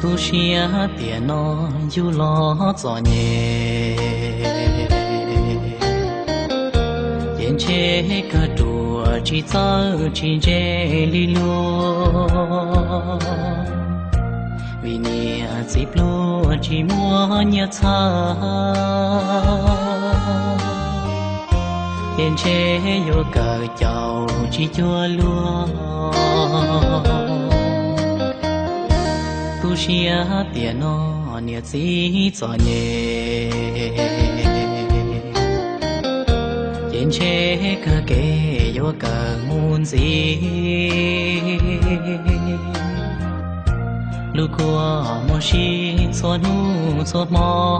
tu xia tiền nó du lo gió nhẹ yên chế cơ đùa chỉ giờ chỉ dễ li lúa vì nia dịp lúa chỉ mua nhà xa yên chế vô cờ chầu chỉ chua lúa tu xia tiền nó nia chỉ gió nhẹ yên chế cơ kê vô cờ muôn gì lu qua một chi xóa nu xóa mò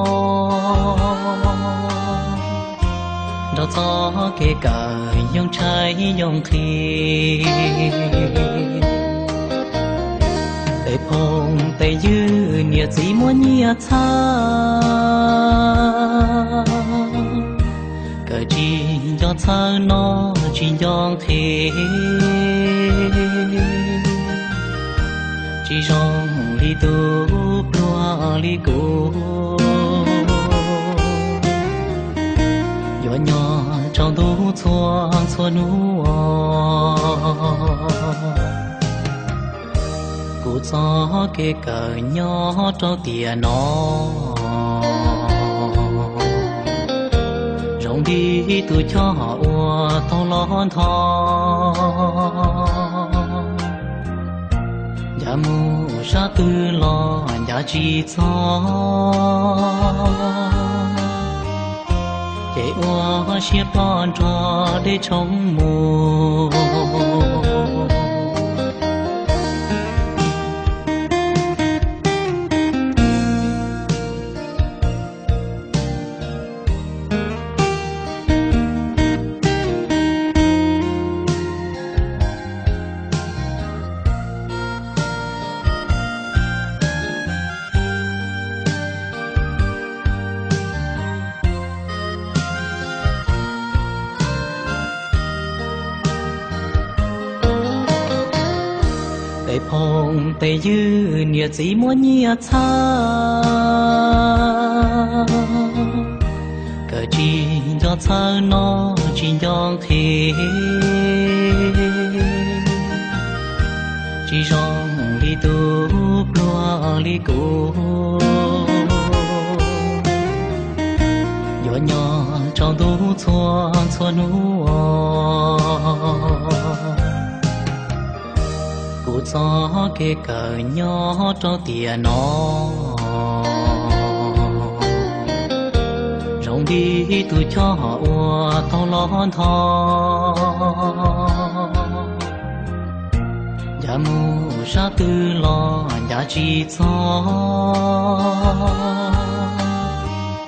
đó gió kê cờ yong trái yong khi tay phong tay dư nia chỉ muốn nia xa cờ chi cho xa nó chỉ yong thế chỉ rong li tu plua li cu nhỏ nhỏ trong tu xua xua nu cụ gió kê cờ nhỏ trong tiền nó rong đi tu cho họ tao lon thò ya mu sa tư lo ya chi cho để oa xiết con cho để chống mù tay phong tay dư nia chỉ muốn nia xa cờ chi cho xa nó chỉ yong thế chỉ rong li tu plua li cu nhỏ nhỏ trong tu xua xua nu cụ gió kê cờ nhỏ trong tiền nó rong đi tu cho họ tao lon thò ya mu sa tư lo ya chi cho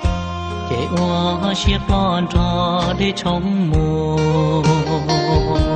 để oa xiết lon cho để chống mù